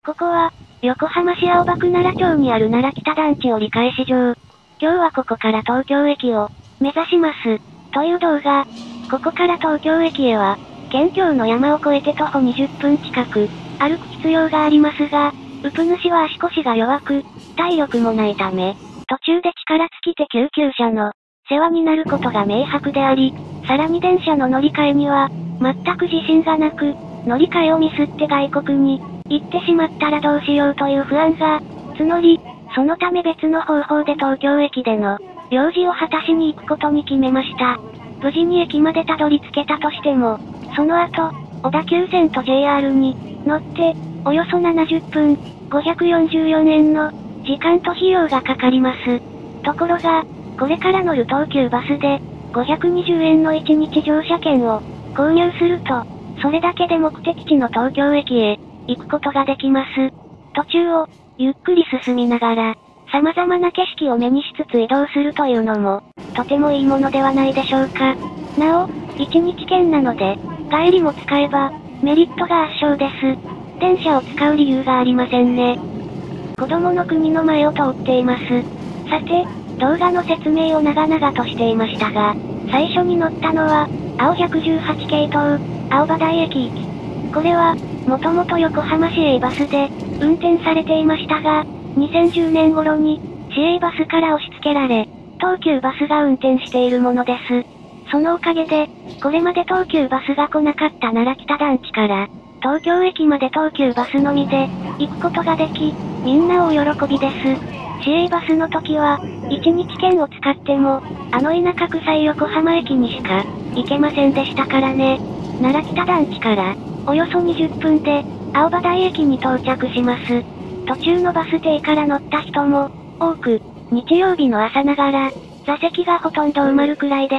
ここは、横浜市青葉区奈良町にある奈良北団地折り返し場。今日はここから東京駅を目指します。という動画。ここから東京駅へは、県境の山を越えて徒歩20分近く、歩く必要がありますが、ウプ主は足腰が弱く、体力もないため、途中で力尽きて救急車の世話になることが明白であり、さらに電車の乗り換えには、全く自信がなく、乗り換えをミスって外国に行ってしまったらどうしようという不安が募り、そのため別の方法で東京駅での用事を果たしに行くことに決めました。無事に駅までたどり着けたとしても、その後、小田急線と JR に乗って、およそ70分、544円の時間と費用がかかります。ところが、これから乗る東急バスで、520円の1日乗車券を購入すると、それだけで目的地の東京駅へ行くことができます。途中をゆっくり進みながら、様々な景色を目にしつつ移動するというのも、とてもいいものではないでしょうか。なお、1日券なので、帰りも使えば、メリットが圧勝です。電車を使う理由がありませんね。子供の国の前を通っています。さて、動画の説明を長々としていましたが、最初に乗ったのは、青118系統、青葉台駅行き。これは、もともと横浜市営バスで、運転されていましたが、2010年頃に、市営バスから押し付けられ、東急バスが運転しているものです。そのおかげで、これまで東急バスが来なかった奈良北団地から、東京駅まで東急バスのみで、行くことができ、みんな大喜びです。市営バスの時は、1日券を使っても、田舎臭い横浜駅にしか、行けませんでしたからね。奈良北団地から、およそ20分で、青葉台駅に到着します。途中のバス停から乗った人も、多く、日曜日の朝ながら、座席がほとんど埋まるくらいです。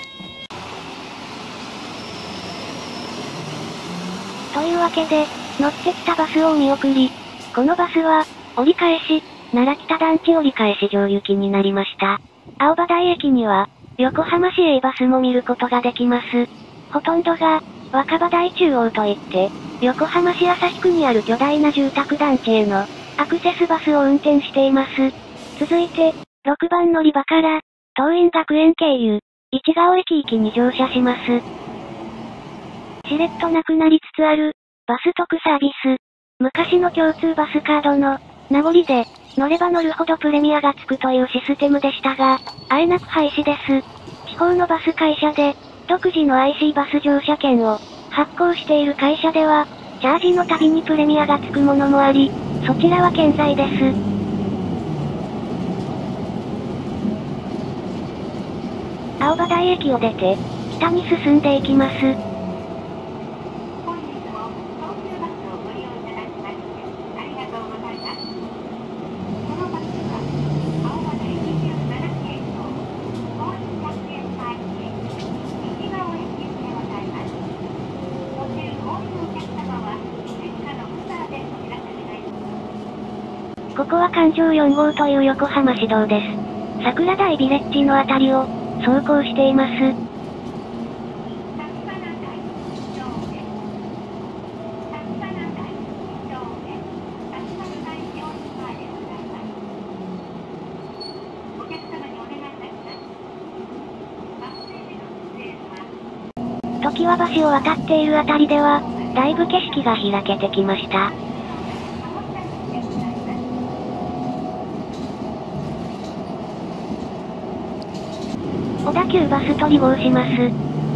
というわけで、乗ってきたバスをお見送り。このバスは、折り返し、奈良北団地折り返し場行きになりました。青葉台駅には、横浜市営バスも見ることができます。ほとんどが、若葉台中央といって、横浜市旭区にある巨大な住宅団地への、アクセスバスを運転しています。続いて、6番乗り場から、桐蔭学園経由、市ヶ尾駅行きに乗車します。しれっとなくなりつつある、バス特サービス。昔の共通バスカードの、名残で、乗れば乗るほどプレミアがつくというシステムでしたが、あえなく廃止です。地方のバス会社で、独自の IC バス乗車券を発行している会社では、チャージのたびにプレミアがつくものもあり、そちらは健在です。青葉台駅を出て、北に進んでいきます。ここは環状4号という横浜市道です。桜台ビレッジのあたりを走行しています。常盤橋を渡っているあたりでは、だいぶ景色が開けてきました。小田急バス取り号します。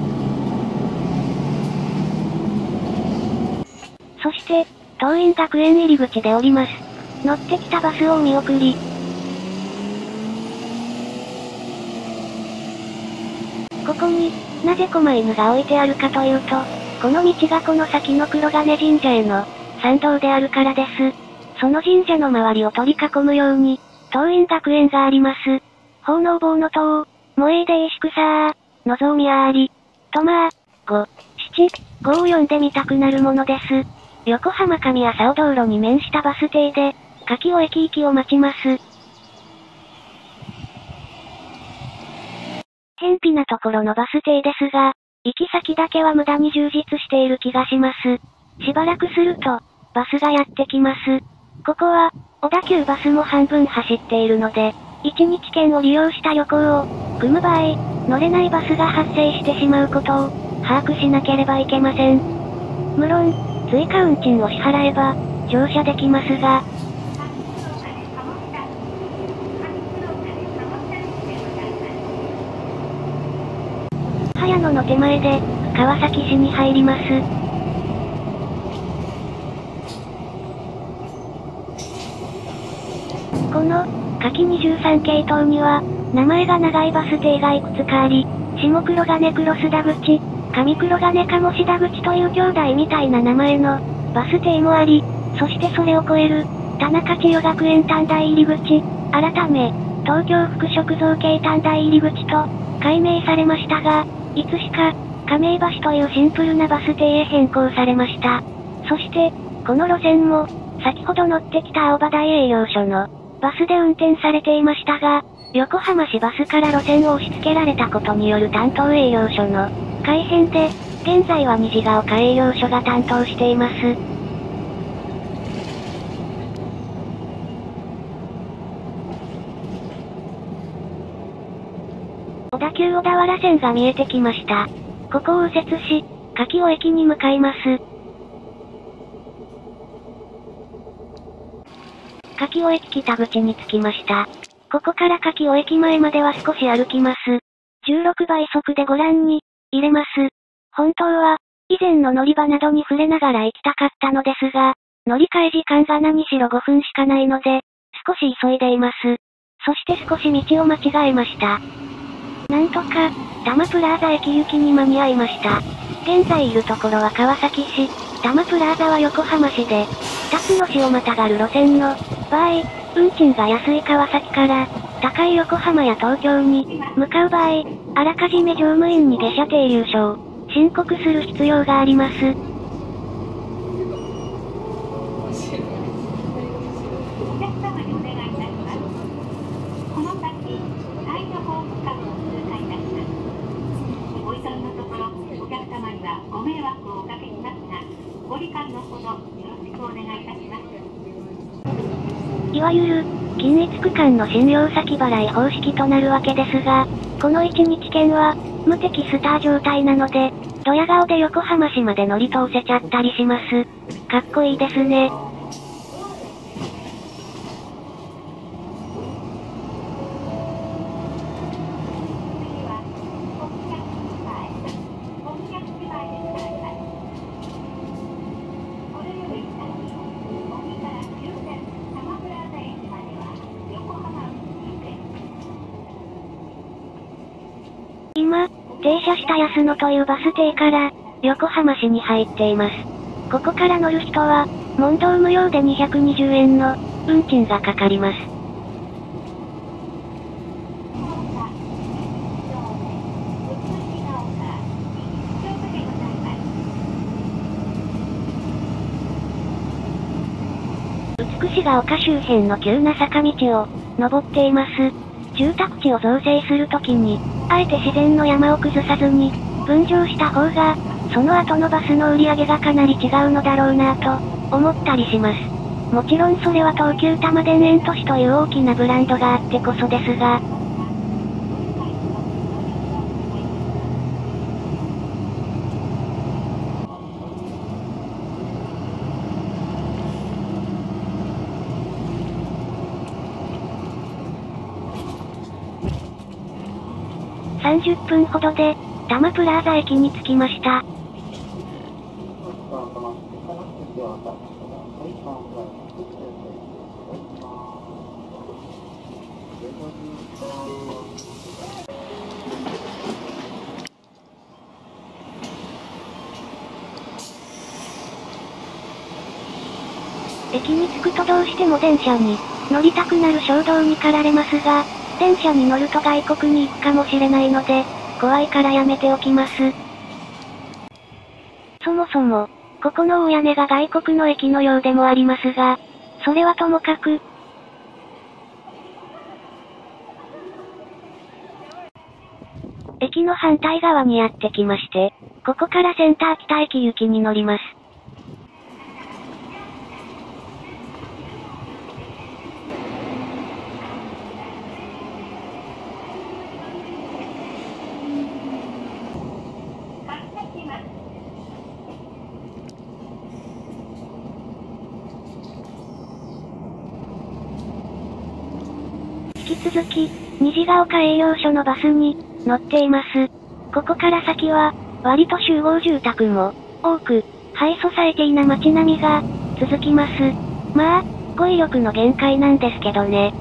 そして、桐蔭学園入り口で降ります。乗ってきたバスをお見送り。ここに、なぜ狛犬が置いてあるかというと、この道がこの先の黒金神社への参道であるからです。その神社の周りを取り囲むように、桐蔭学園があります。奉納坊の塔、萌えでいしくさー、のぞみあーり。とまあ、5、7、5を読んでみたくなるものです。横浜上浅尾道路に面したバス停で、柿尾駅行きを待ちます。偏僻なところのバス停ですが、行き先だけは無駄に充実している気がします。しばらくすると、 バスがやってきます。ここは、小田急バスも半分走っているので、1日券を利用した旅行を組む場合、乗れないバスが発生してしまうことを把握しなければいけません。無論、追加運賃を支払えば、乗車できますが、早野の手前で、川崎市に入ります。この、下記23系統には、名前が長いバス停がいくつかあり、下黒金黒須田口、上黒金鴨志田口という兄弟みたいな名前の、バス停もあり、そしてそれを超える、田中千代学園短大入口、改め、東京福食造形短大入口と、改名されましたが、いつしか、亀井橋というシンプルなバス停へ変更されました。そして、この路線も、先ほど乗ってきた青葉台営業所の、バスで運転されていましたが、横浜市バスから路線を押し付けられたことによる担当営業所の改編で、現在は虹ヶ丘営業所が担当しています。小田急小田原線が見えてきました。ここを右折し、柿尾駅に向かいます。柿尾駅北口に着きました。ここから柿尾駅前までは少し歩きます。16倍速でご覧に入れます。本当は、以前の乗り場などに触れながら行きたかったのですが、乗り換え時間が何しろ5分しかないので、少し急いでいます。そして少し道を間違えました。なんとか、多摩プラザ駅行きに間に合いました。現在いるところは川崎市、多摩プラザは横浜市で、2つの市をまたがる路線の場合、運賃が安い川崎から、高い横浜や東京に向かう場合、あらかじめ乗務員に下車停留所を申告する必要があります。 ご迷惑をおかけしますが、ご理解のほどよろしくお願いいたします。 いわゆる、均一区間の信用先払い方式となるわけですが、この1日券は、無敵スター状態なので、ドヤ顔で横浜市まで乗り通せちゃったりします。かっこいいですね。今、停車した安野というバス停から、横浜市に入っています。ここから乗る人は、問答無料で220円の、運賃がかかります。美ヶ丘周辺の急な坂道を、登っています。住宅地を造成するときに、あえて自然の山を崩さずに、分譲した方が、その後のバスの売り上げがかなり違うのだろうなぁと、思ったりします。もちろんそれは東急多摩田園都市という大きなブランドがあってこそですが、30分ほどで、多摩プラザ駅に着きました。駅に着くとどうしても電車に乗りたくなる衝動に駆られますが、電車に乗ると外国に行くかもしれないので、怖いからやめておきます。そもそも、ここの大屋根が外国の駅のようでもありますが、それはともかく、駅の反対側にやってきまして、ここからセンター北駅行きに乗ります。 引き続き、虹ヶ丘営業所のバスに乗っています。ここから先は、割と集合住宅も多く、ハイソサエティな街並みが続きます。まあ、語彙力の限界なんですけどね。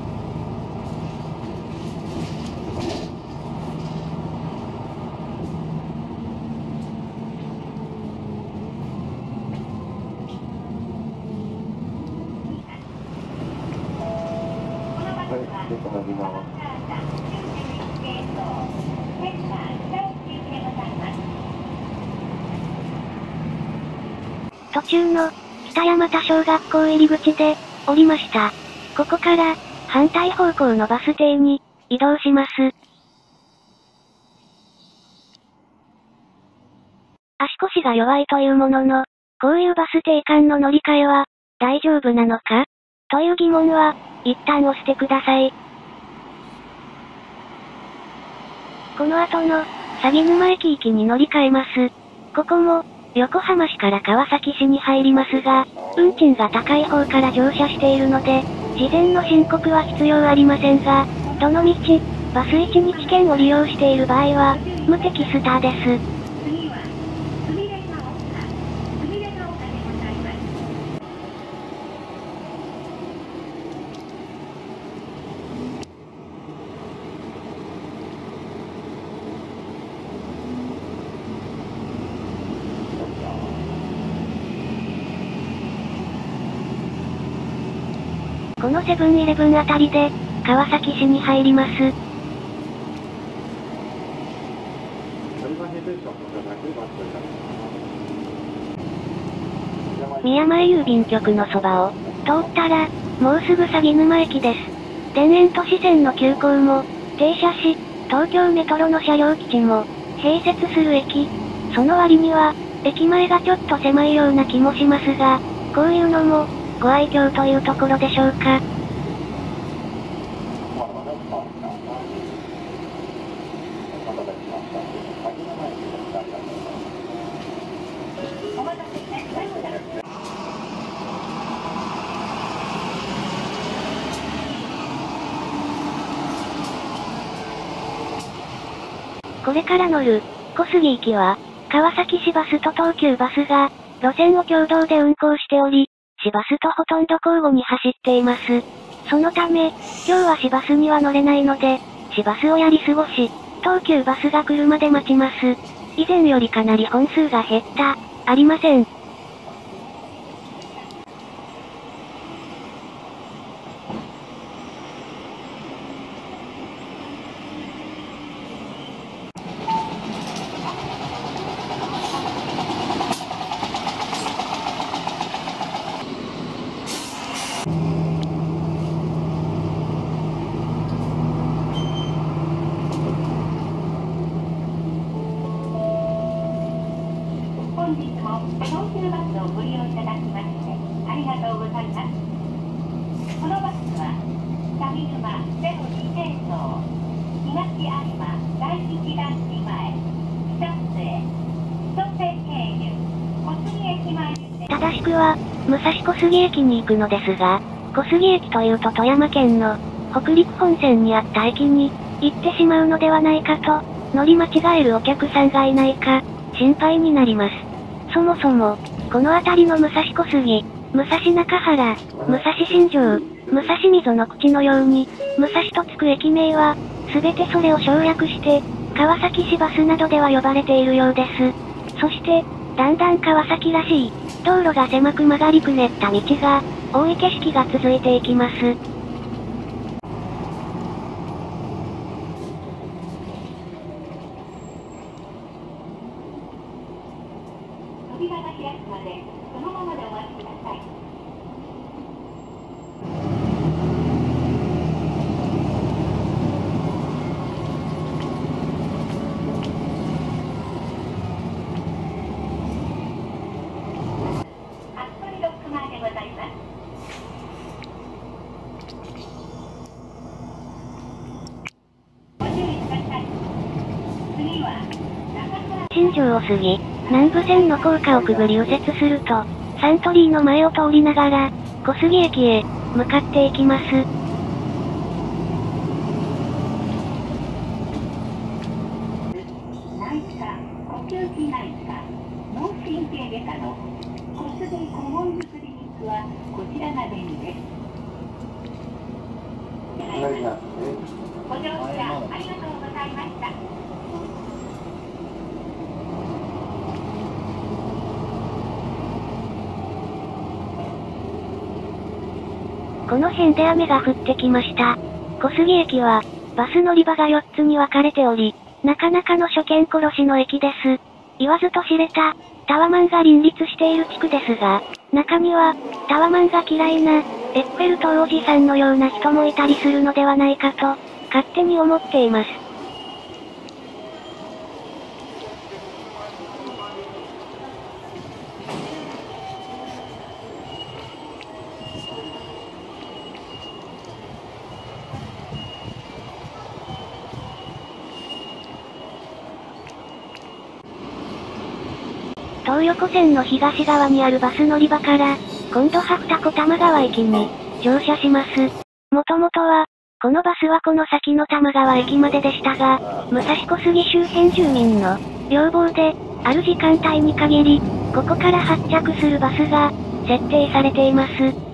途中の北山田小学校入り口で降りました。ここから反対方向のバス停に移動します。足腰が弱いというものの、こういうバス停間の乗り換えは大丈夫なのかという疑問は一旦押してください。この後の鷺沼駅行きに乗り換えます。ここも横浜市から川崎市に入りますが、運賃が高い方から乗車しているので、事前の申告は必要ありませんが、どのみち、バス1日券を利用している場合は、無敵スターです。このセブンイレブンあたりで、川崎市に入ります。宮前郵便局のそばを通ったら、もうすぐ鷺沼駅です。田園都市線の急行も停車し、東京メトロの車両基地も併設する駅。その割には、駅前がちょっと狭いような気もしますが、こういうのもご愛嬌というところでしょうか。これから乗る小杉行きは、川崎市バスと東急バスが路線を共同で運行しており、市バスとほとんど交互に走っています。そのため、今日は市バスには乗れないので、市バスをやり過ごし、東急バスが来るまで待ちます。以前よりかなり本数が減った、ありません。 本日も東急バスをご利用いただきましてありがとうございます。このバスは鷺沼02系統東有馬第一団地前久末千歳経由小杉駅前にて正しくは、武蔵小杉駅に行くのですが、小杉駅というと富山県の北陸本線にあった駅に行ってしまうのではないかと、乗り間違えるお客さんがいないか心配になります。そもそも、この辺りの武蔵小杉、武蔵中原、武蔵新城、武蔵溝の口のように、武蔵とつく駅名は、すべてそれを省略して、川崎市バスなどでは呼ばれているようです。そして、だんだん川崎らしい、道路が狭く曲がりくねった道が、多い景色が続いていきます。 扉が開くまでそのままでお待ちください。服部ロック前でございます。ご注意ください。次は中原新庄を過ぎ、南武線の高架をくぐり右折すると、サントリーの前を通りながら、小杉駅へ向かっていきます。 が便利です。ご乗車ありがとうございました。 この辺で雨が降ってきました。小杉駅は、バス乗り場が4つに分かれており、なかなかの初見殺しの駅です。言わずと知れた、タワマンが林立している地区ですが、中には、タワマンが嫌いな、エッフェル塔おじさんのような人もいたりするのではないかと、勝手に思っています。東横線の東側にあるバス乗り場から、今度は二子玉川駅に、乗車します。もともとは、このバスはこの先の玉川駅まででしたが、武蔵小杉周辺住民の、要望で、ある時間帯に限り、ここから発着するバスが、設定されています。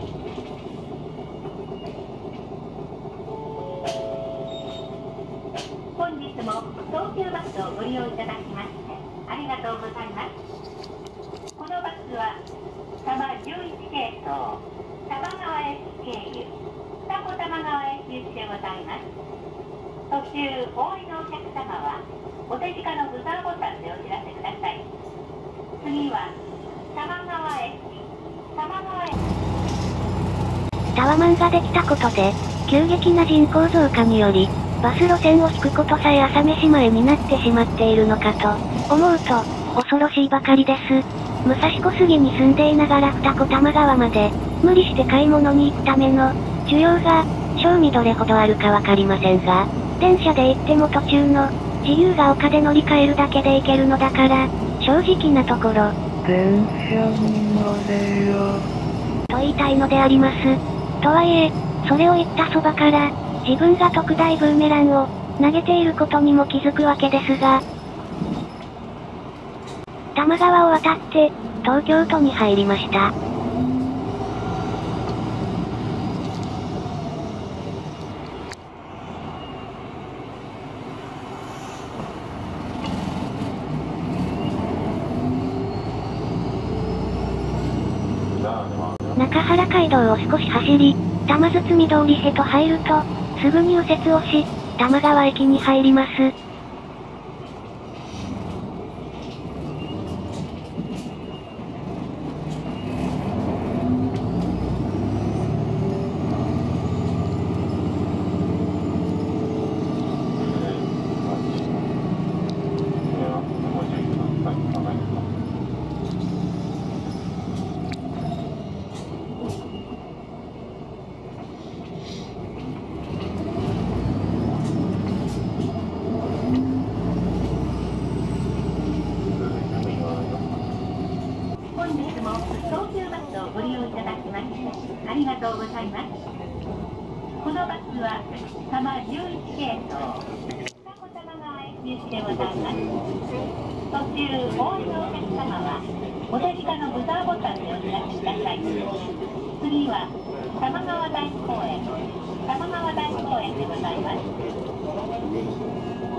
本日も東急バスをご利用いただきまして、ありがとうございます。このバスは、多摩11系統、多摩川駅経由、二子玉川駅行きでございます。途中、お降りのお客様は、お手近のブザーボタンでお知らせください。次は、多摩川駅、多摩川駅。 タワマンができたことで、急激な人口増加により、バス路線を引くことさえ朝飯前になってしまっているのかと、思うと、恐ろしいばかりです。武蔵小杉に住んでいながら二子玉川まで、無理して買い物に行くための、需要が、正味どれほどあるかわかりませんが、電車で行っても途中の、自由が丘で乗り換えるだけで行けるのだから、正直なところ、 電車に乗れよ。 と言いたいのであります。とはいえ、それを言ったそばから、自分が特大ブーメランを、投げていることにも気づくわけですが、多摩川を渡って、東京都に入りました。中原街道を少し走り、玉堤通りへと入ると、すぐに右折をし、多摩川駅に入ります。 ご利用いただきましてありがとうございます。このバスは多摩11系統二子玉川駅行きでございます。途中お降りのお客様はお手近のブザーボタンでお知らせください。次は多摩川台公園多摩川台公園でございます。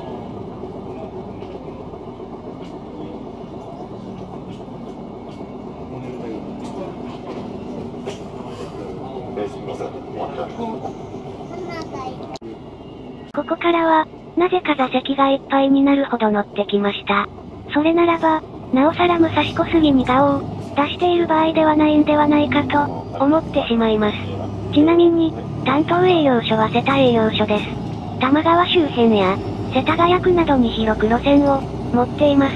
ここからは、なぜか座席がいっぱいになるほど乗ってきました。それならば、なおさら武蔵小杉に顔を出している場合ではないんではないかと思ってしまいます。ちなみに、担当営業所は瀬田営業所です。多摩川周辺や世田谷区などに広く路線を持っています。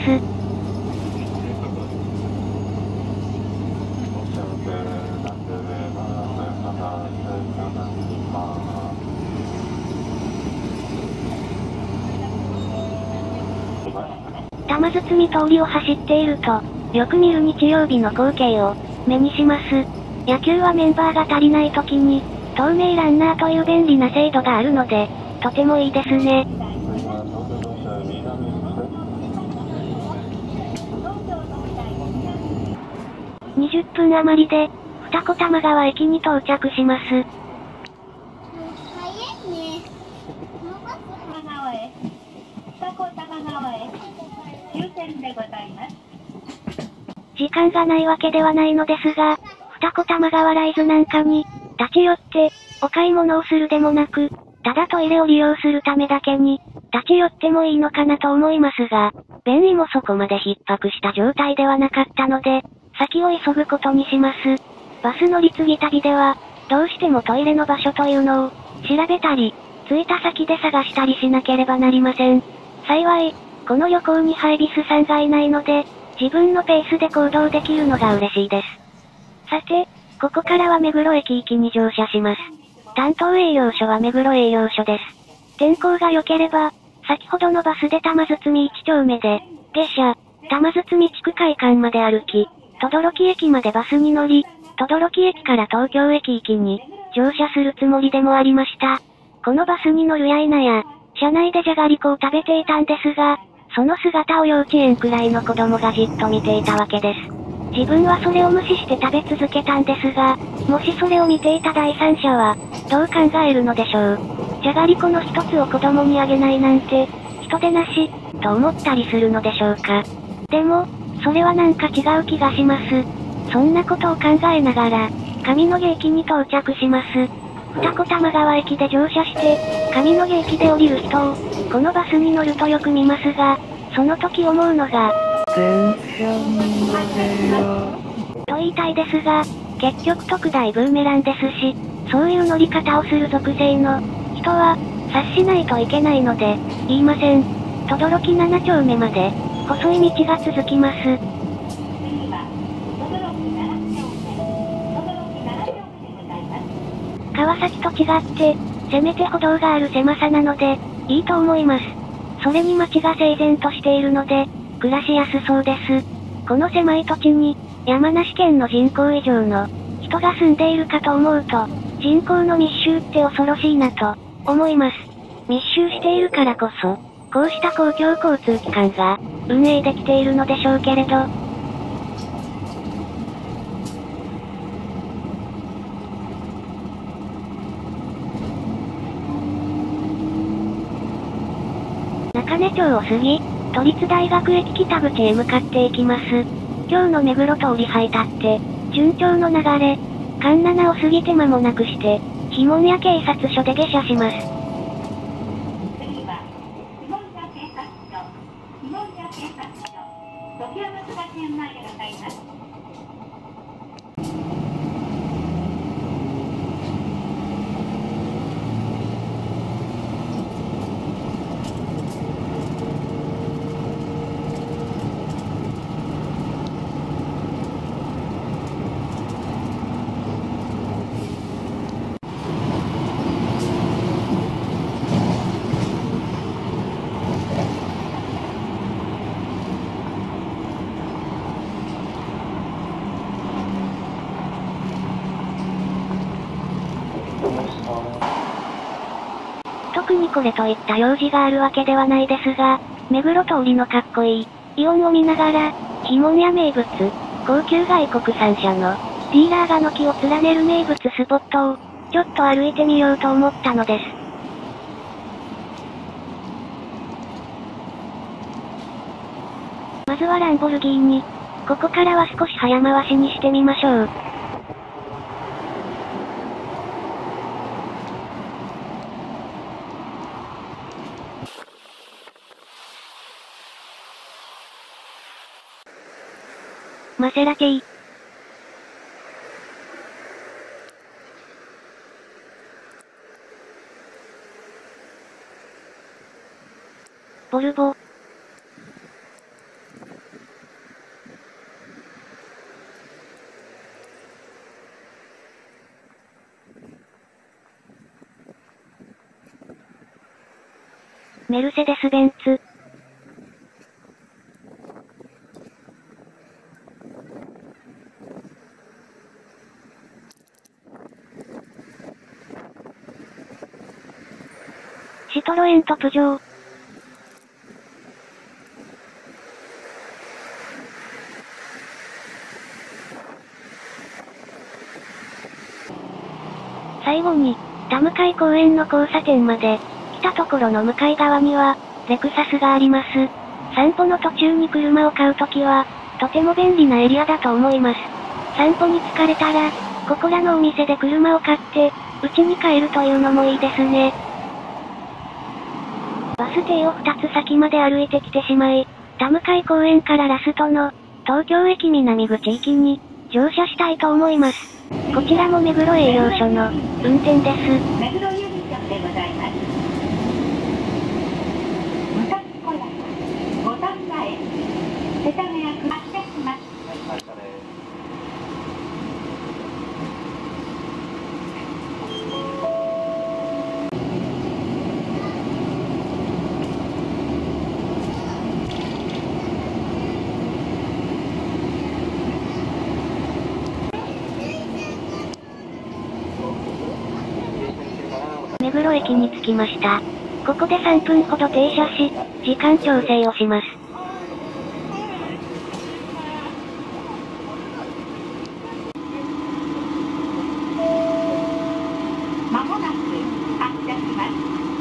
玉堤通りを走っていると、よく見る日曜日の光景を目にします。野球はメンバーが足りない時に、透明ランナーという便利な制度があるので、とてもいいですね。20分余りで、 二子玉川駅に到着します。 玉川へ、二子玉川へ、終点でございます。 時間がないわけではないのですが、二子玉川ライズなんかに、立ち寄って、お買い物をするでもなく、ただトイレを利用するためだけに、立ち寄ってもいいのかなと思いますが、便意もそこまで逼迫した状態ではなかったので、先を急ぐことにします。バス乗り継ぎ旅では、どうしてもトイレの場所というのを、調べたり、着いた先で探したりしなければなりません。幸い、この旅行にハイビスさんがいないので、自分のペースで行動できるのが嬉しいです。さて、ここからは目黒駅行きに乗車します。担当営業所は目黒営業所です。天候が良ければ、先ほどのバスで玉堤1丁目で、下車、玉堤地区会館まで歩き、等々力駅までバスに乗り、等々力駅から東京駅行きに、乗車するつもりでもありました。このバスに乗るや否や、車内でじゃがりこを食べていたんですが、その姿を幼稚園くらいの子供がじっと見ていたわけです。自分はそれを無視して食べ続けたんですが、もしそれを見ていた第三者は、どう考えるのでしょう。じゃがりこの一つを子供にあげないなんて、人でなし、と思ったりするのでしょうか。でも、それはなんか違う気がします。そんなことを考えながら、上野毛駅に到着します。二子玉川駅で乗車して、上野毛駅で降りる人を、このバスに乗るとよく見ますが、その時思うのが、 電車に乗れよ。 と言いたいですが、結局特大ブーメランですし、そういう乗り方をする属性の人は、察しないといけないので、言いません。等々力7丁目まで、細い道が続きます。 次は、等々力7丁目、等々力7丁目でございます。 川崎と違って、せめて歩道がある狭さなので、いいと思います。それに街が整然としているので、暮らしやすそうです。この狭い土地に、山梨県の人口以上の人が住んでいるかと思うと、人口の密集って恐ろしいなと思います。密集しているからこそ、こうした公共交通機関が運営できているのでしょうけれど、中根町を過ぎ、都立大学駅北口へ向かっていきます。今日の目黒通り入ったって、順調の流れ、環七を過ぎて間もなくして、碑文谷警察署で下車します。 次は、碑文谷警察署、碑文谷警察署、時山区学園前でございます。 特にこれといった用事があるわけではないですが、目黒通りのかっこいい、イオンを見ながら、碑文谷名物、高級外国産車の、ディーラーが軒を連ねる名物スポットを、ちょっと歩いてみようと思ったのです。まずはランボルギーニ。ここからは少し早回しにしてみましょう。マセラティ。ボルボ。メルセデス・ベンツ。シトロエンとプジョー。 最後に、田向公園の交差点まで、来たところの向かい側には、レクサスがあります。散歩の途中に車を買うときは、とても便利なエリアだと思います。散歩に疲れたら、ここらのお店で車を買って、家に帰るというのもいいですね。バス停を2つ先まで歩いてきてしまい、田向公園からラストの、東京駅南口行きに、乗車したいと思います。こちらも目黒営業所の、運転です。 目黒郵便局でございます。武蔵小山、五反田駅、世田谷区発車します。 目黒駅に着きました。ここで3分ほど停車し、時間調整をします。 まもなく発車します。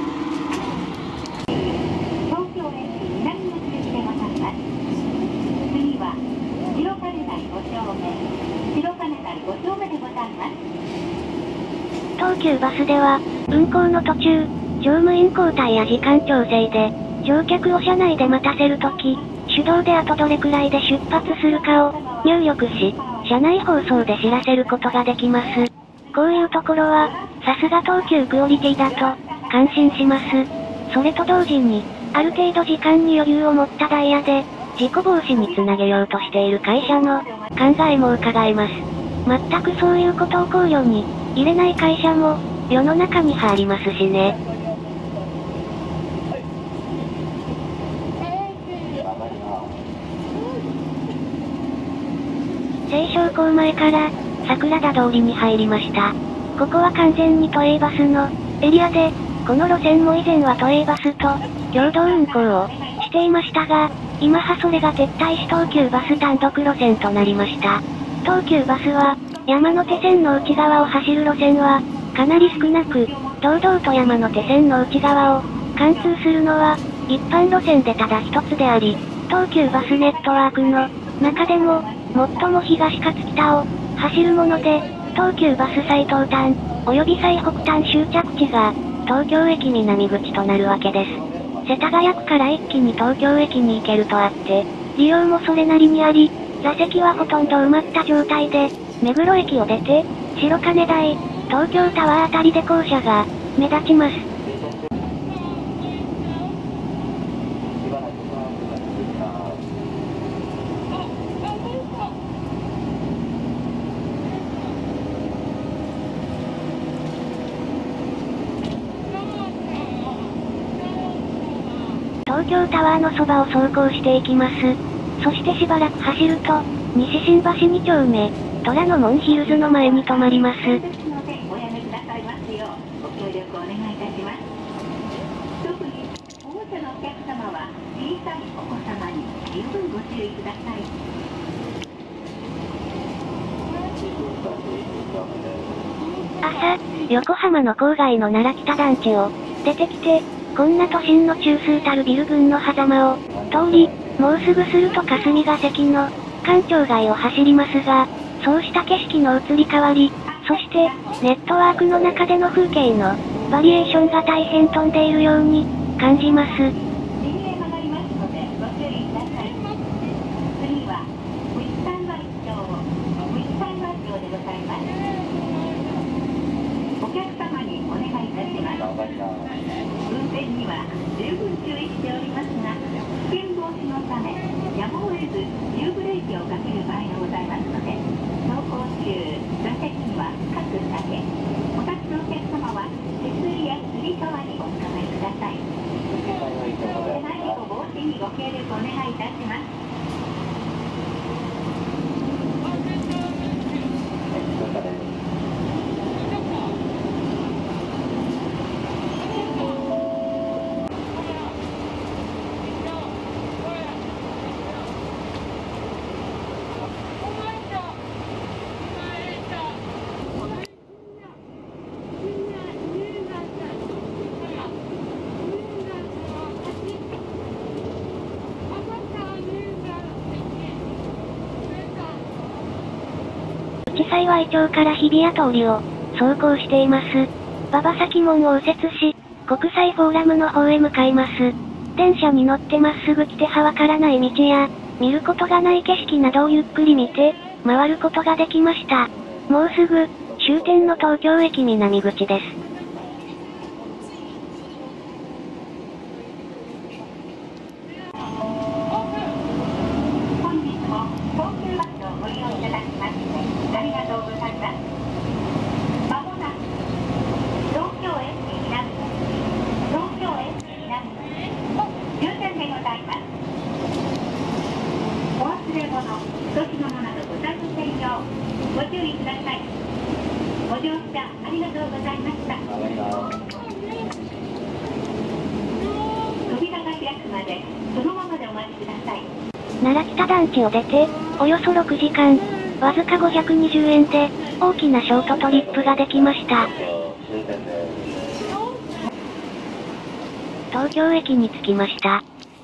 東京駅南口でございます。次は、白金台5丁目、白金台5丁目でございます。 東急バスでは、運行の途中、乗務員交代や時間調整で、乗客を車内で待たせるとき、手動であとどれくらいで出発するかを入力し、車内放送で知らせることができます。こういうところは、さすが東急クオリティだと、感心します。それと同時に、ある程度時間に余裕を持ったダイヤで、事故防止につなげようとしている会社の考えも伺えます。全くそういうことを考慮に入れない会社も世の中に入りますしね。西湘港前から桜田通りに入りました。ここは完全に都営バスのエリアで、この路線も以前は都営バスと共同運行をしていましたが、今はそれが撤退し東急バス単独路線となりました。東急バスは、山手線の内側を走る路線は、かなり少なく、堂々と山手線の内側を貫通するのは、一般路線でただ一つであり、東急バスネットワークの中でも、最も東かつ北を走るもので、東急バス最東端、及び最北端終着地が、東京駅南口となるわけです。世田谷区から一気に東京駅に行けるとあって、利用もそれなりにあり、座席はほとんど埋まった状態で、目黒駅を出て、白金台、東京タワーあたりで降車が目立ちます。東京タワーのそばを走行していきます。そしてしばらく走ると、西新橋2丁目、虎ノ門ヒルズの前に停まります。 おやめくださいますよう、ご協力お願いいたします。特に、保護者のお客様は、小さいお子様に十分ご注意ください。 朝、横浜の郊外の奈良北団地を出てきて、こんな都心の中枢たるビル群の狭間を通り、もうすぐすると霞が関の官庁街を走りますが、そうした景色の移り変わり、そしてネットワークの中での風景のバリエーションが大変飛んでいるように感じます。 右へ曲がりますのでご注意ください。次はウィッサンバイ町、ウィッサンバイ町でございます。お客様にお願いいたします。運転には十分注意しておりますが、危険防止のため、やむを得ず急ブレーキをかける場合がございますので、走行中、座席には深く下げ、お立ちのお客様は手すりやつり革におつかまりください。 幸町から日比谷通りを走行しています。馬場崎門を右折し、国際フォーラムの方へ向かいます。電車に乗ってまっすぐ来てはわからない道や、見ることがない景色などをゆっくり見て、回ることができました。もうすぐ、終点の東京駅南口です。 本日も東急バスをご利用いただきましてありがとうございます。まもなく東京駅南口終点でございます。お忘れ物、落とし物などございませんようご注意ください。ご乗車ありがとうございました。扉が開くまでそのままでお待ちください。 奈良北団地を出て、およそ6時間、わずか520円で、大きなショートトリップができました。東京駅に着きました。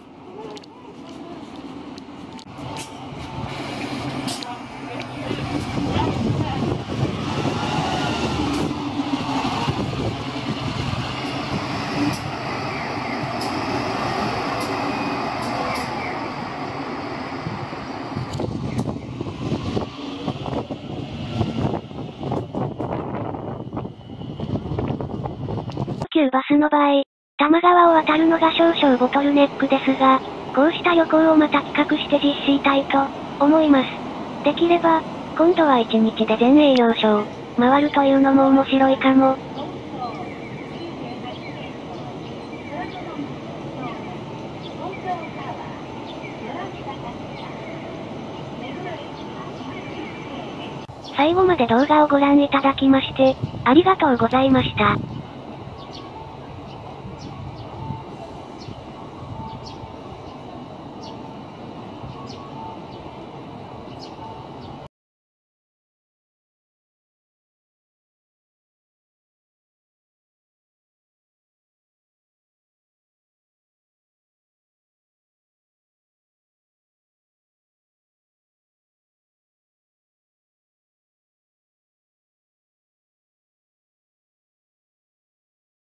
東急バスの場合、多摩川を渡るのが少々ボトルネックですが、こうした旅行をまた企画して実施したいと思います。できれば、今度は1日で全営業所を回るというのも面白いかも。最後まで動画をご覧いただきまして、ありがとうございました。